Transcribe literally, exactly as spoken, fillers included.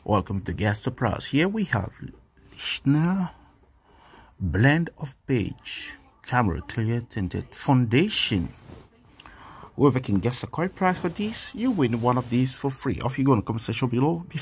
Welcome to Gaster Plus. Here we have Lichner Blend of Beige Camera Clear Tinted Foundation. Whoever can guess the correct price for these, you win one of these for free. Off you go in the comment section below.